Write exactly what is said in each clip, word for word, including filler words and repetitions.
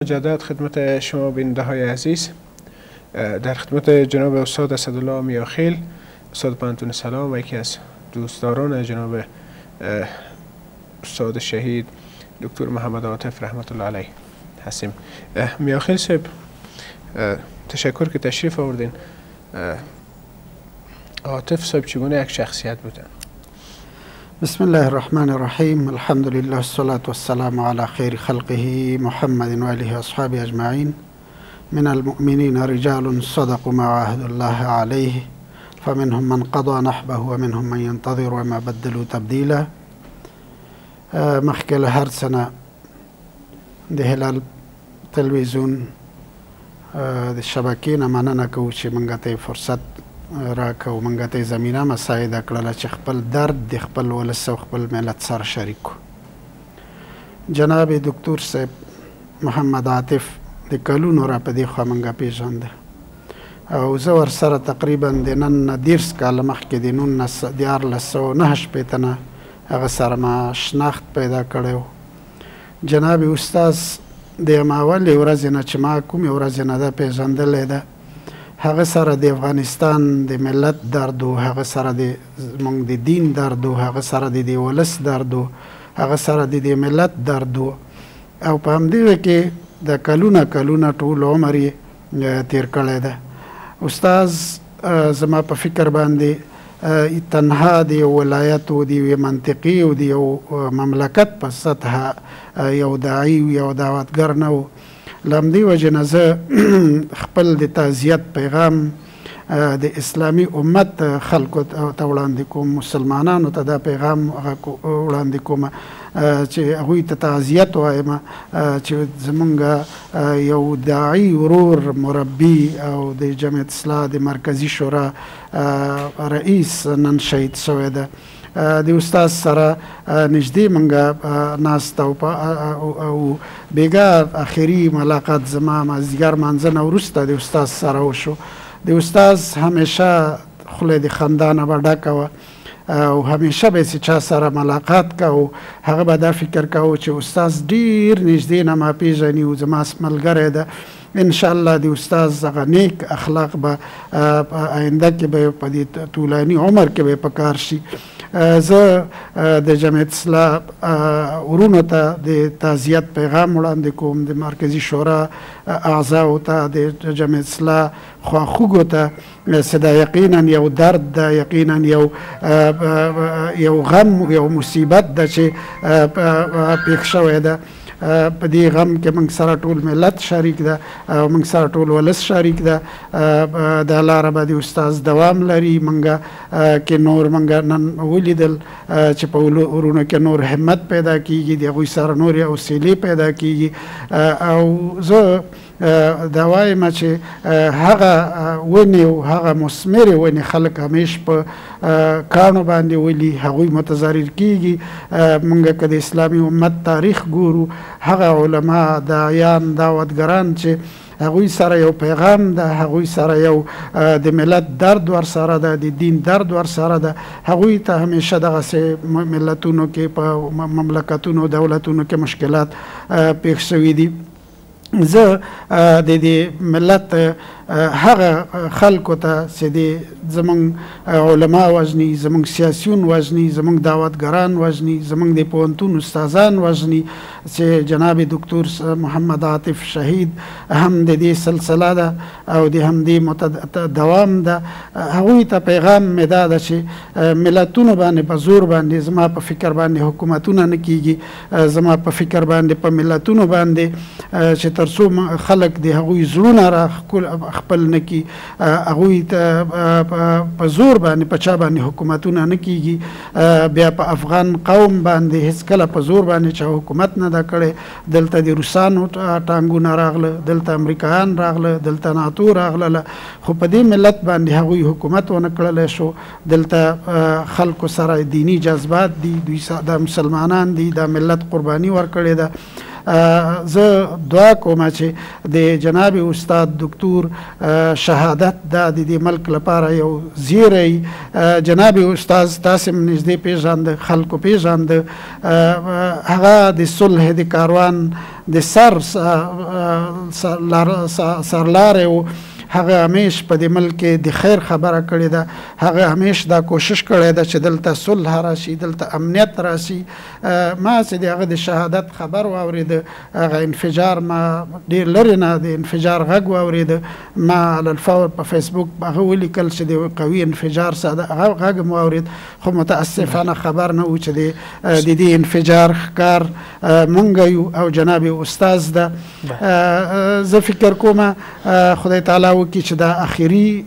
مجدد خدمت شما بیننده های عزیز، در خدمت جناب استاد اسدالله میاخیل، استاد پانتون سلام و یکی از دوستداران جناب استاد شهید دکتر محمد عاطف رحمت الله علیه هستیم. میاخیل صاحب، تشکر که تشریف آوردین. عاطف صاحب چگونه یک شخصیت بودن؟ بسم الله الرحمن الرحیم. الحمد لله الصلاة والسلام على خیر خلقه محمد و آله اصحابه اجمعین. من المؤمنین رجال صدقوا ما عاهدوا الله علیه فمنهم من قضى نحبه ومنهم من ينتظر وما بدلوا تبدیلا. مخکې له هر څه نه د هلال تلویزیون د شبکې نه مننه کوو چې موږ ته فرصت راکړه او موږ ته زمینه مساعده کړله چې خپل درد د خپل ولس او خپل ملت سره شریک کړو. جناب دکتور صاحب محمد عاطف د کلونو را په دې خوا موږ پېژانده او زه ورسره تقریبا د نن نه دېرش کاله مخکې د نولس دیارلس سوه نهه شپېته نه هغه سره ما شناخت پیدا کړی و. جناب استاد د هماولې ورځې نه چې ما کومې ورځې نه ده پېژندلی ده، هغه سره د افغانستان د ملت درد و، هغه سره د زموږ د دین درد و، هغه سره د دې ولس درد و، هغه سره د دې ملت درد و او په همدغه کې د کلونه کلونه ټول عمر یې تېر کړی ده. استاد زما په فکر باندې تنها د یو ولایت و د یوې منطقې او د یو مملکت په سطحه یو داعي و یو دعوتګر نه و. له همدې وجې نه زه خپل د تعزیت پیغام د اسلامي امت خلکو ته وړاندې کوم، مسلمانانو ته دا پیغام وړاندې کوم چې هغوی ته تعزیت وایم چې زمونږ یو داعي ورور مربي او د جمعیت اصلاح د مرکزي شورا رئیس نن شهید شوی ده. د استاد سره نږدې موږ ناست او بېګا اخري ملاقات زما مازدیګر مانځه نه وروسته د استاد سره وشو. د استاد همیشه خوله د خندا نه به ډکه وه او همیشه به چې چا سره ملاقات کوو هغه به دا فکر کوو چې استاد ډېر نږدې نه ما پېژني او زما ملګری ده. انشاءالله د استاد هغه نیک اخلاق به آینده کې به په دې طولاني عمر کې به په کار شي. زه د جمعیت اصلاح ورونو ته د تعزیت پیغام وړاندې کوم، د مرکزي شورا اعضاو ته، د جمعیت اصلاح خواخوږو ته چې دا یقینا یو درد ده، یقینا یو یو غم یو مصیبت ده چې پېښ شوی ده. په دې غم کې موږ سره ټول ملت شریک ده او موږ سره ټول ولس شریک ده. دا لاره به د استاد دوام لري. موږ کې نور موږ نن ولیدل چې په ورونو کې نور همت پیدا کیږي، د هغوی سره نورې حوصلې پیدا کیږي او زه دا وایم چې هغه ونې او هغه مثمرې ونې خلک همیش په کاڼو باندې ولي، هغوی متضرر کیږي. موږ که د اسلامي امت تاریخ ګورو، هغه علما داعیان دعوتګران چې هغوی سره یو پیغام ده، هغوی سره یو د ملت درد ورسره ده، د دین درد ورسره ده، هغوی ته همیشه دغسې ملتونو کې په مملکتونو دولتونو کې مشکلات پېښ شوي دي. زه د دې ملت هغه خلکو ته چې د زموږ علما وژني، زموږ سیاسیون وژني، زموږ دعوتګران وژني، زموږ د پوهنتون استادان وژني، چې جناب دکتور محمد عاطف شهید هم د دې سلسله ده او د همدې دوام ده. هغوی ته پیغام مې دا ده چې ملتونو باندې په زور باندې زما په فکر باندې حکومتونه نه کیږي، زما په فکر باندې په ملتونو باندې چې تر څو خلک د هغوی زړونه را خپل نه کي، هغوی ته په زور باندې په چا باندې حکومتونه نه کیږي. بیا په افغان قوم باندې هېڅکله په زور باندې چا حکومت نه ده کړی. دلته د روسانو ټانګونه راغله، دلته امریکایان راغله، دلته ناتو راغله، خو په دې ملت باندې هغوی حکومت ونه کړلی شو. دلته خلکو سره دینی جذبات دي، دوی دا مسلمانان دي، دا ملت قرباني ورکړې ده. زه دعا کوم چې د جناب استاد دکتور شهادت دا د دې ملک لپاره یو زیری. جناب استاد تاسو نږدې پیژاند، خلکو پیژاند، هغه د صلح د کاروان د سر سرلارې و هغه همیش په دې ملک کې د خیر خبره کړې ده. هغه همیش دا کوشش کړی ده چې دلته صلح راشي، دلته امنیت راشي. ما چې د هغه د شهادت خبر واورېده، هغه انفجار ما ډېر لرې نه د انفجار غږ واورېده. ما علی الفور په فیسبوک هغه ولیکل چې د قوي انفجار ساده هغه غږ مو واورېد، خو متاسفانه خبر نه و چې د دې انفجار ښکار موږ یو او جناب استاذ ده. زه فکر کوم خدای تعالی وکړي چې دا اخري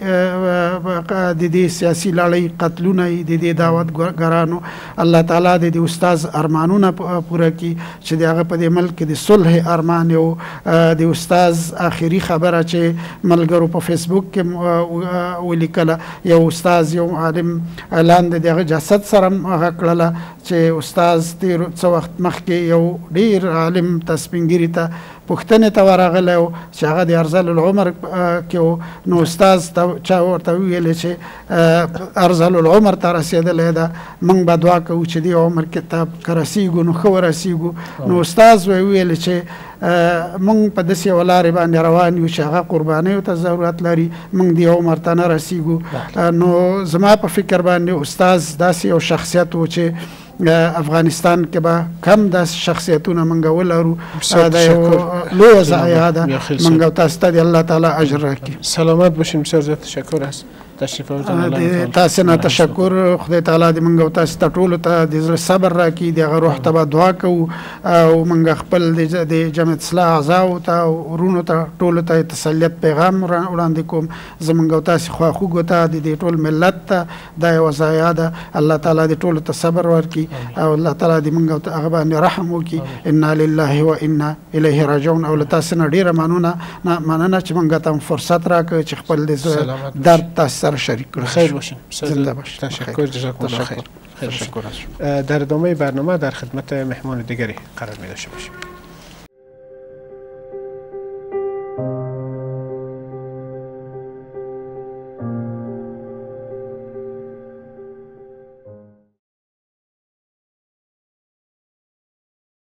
د دې سیاسي لړۍ قتلونه د دې دعوتګرانو الله تعالی د دې استاذ ارمانونه پوره کړي چې د هغه په دې ملک کې د صلح ارمان یو د استاذ اخري خبره چې ملګرو په فیسبوک کې ولیکله. یو استاذ یو عالم اعلان د هغه جسد سره هغه کړله چې استاذ تیر څه وخت مخکې یو ډیر عالم تسپینګیري ته پوښتنې ته ورغلی و چې هغه د ارذل العمر کې و. نو استاذ چا ورته وویلې چې ارذل العمر ته رسېدلی ده، موږ به دعا کوو چې دې عمر کې ته که رسېږو نو ښه ورسېږو. نو استاذ ویلې چې موږ په داسې یوه لارې باندې روان یو چې هغه قربانیو ته ضرورت لري، موږ دې عمر ته نه رسېږو. نو زما په فکر باندې استاذ داسې یو شخصیت و چې افغانستان کې به کم داسې شخصیتونه موږ ولرو. دا یو لویه ضایعه ده. موږ او تاسو ته د الله تعالی اجر راکړي. سلامت باشین. بسیار زیاد تشکر است. تشریف آوردن. تاسو نه تشکر. خدای تعالی دې موږ او تاسو ته ټولو ته د زړه صبر راکړي، د هغه روح ته به دعا کوو او موږ خپل د جمعیت اصلاح اعضاو ته او ورونو ته ټولو ته تسلیت پیغام وړاندې کوم. زموږ او تاسو خواخوږو ته د دې ټول ملت ته دا یوه ضایعه ده. الله تعالی دې ټولو ته صبر ورکړي او الله تعالی دې موږ او هغه باندې رحم وکړي. انا لله و انا الیه راجعون. او له تاسو نه ډېره مننه مننه چې موږ ته فرصت راکړ چې خپل د درد تاسو سره شریک کړو. خیر باشین. زنده باشین. تشکر. جزاکم الله خیر. تشکر. در ادامه برنامه در خدمت مهمان دیگری قرار می داشته باشیم.